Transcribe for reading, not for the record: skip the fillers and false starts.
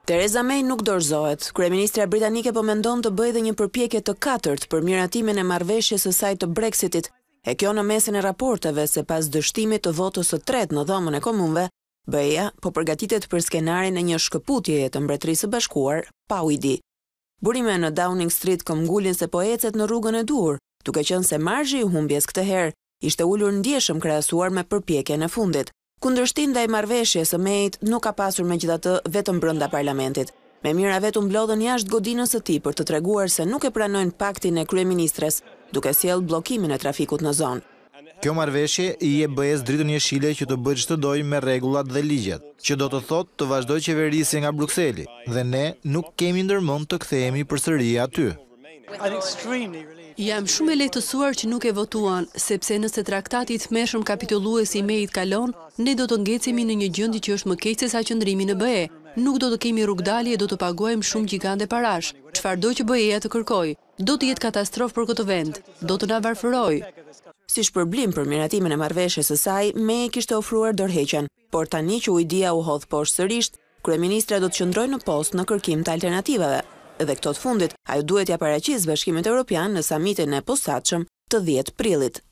Theresa May nuk dorëzohet. Kryeministra britanike po mendon të bëjë dhe një përpjekje të katërt për miratimin e marrëveshjes së saj të Brexitit, e kjo në mesin e raporteve se pas dështimit të votës së tretë në Dhomën e Komunëve, BE-ja po përgatitet për skenarin e një shkëputjeje të Mbretërisë së Bashkuar pa u i di. Burime në Downing Street këmbgulin se po ecet në rrugën e duhur, duke qenë se marzhi i humbjes këtë herë ishte ulur ndjeshëm krahasuar me përpjekjen e fundit. Kundërshtim ndaj marrëveshjes së Mayt nuk ka pasur megjithatë vetëm brenda parlamentit. Me mira vetë u mblodhën jashtë godinës së tij për të treguar se nuk e pranojnë paktin e kryeministres, duke sjellë bllokimin e trafikut në zonë. Kjo marrëveshje i jep BE-s dritën jeshile që të bëjë çdo dojë me rregullat dhe ligjet, që do të thotë të vazhdojë qeverisje nga Brukseli, dhe ne nuk kemi ndërmend të kthehemi përsëri aty. Jam shumë e lehtësuar që nuk e votuan, sepse nëse traktati i tmerrshëm kapitullues i Mayit kalon, ne do të ngecemi në një gjendje që është më keq se sa qëndrimi në BE. Nuk do të kemi rrugdalje e do të paguajmë shumë gjigande parash. Çfarëdo që BE-ja të kërkojë, do të jetë katastrofë për këtë vend, do të na varfërojë. Si shpërblim për miratimin e marrëveshjes së saj, May kishte ofruar dorëheqjen, por tani që ujdia u hodh poshtë sërish, kryeministra do të qëndrojë në post në kërkim të alternativave. Dhe këto të fundit, ajo duhet ja paraqisë Bashkimit Evropian në samitin e posaçëm të 10 prillit.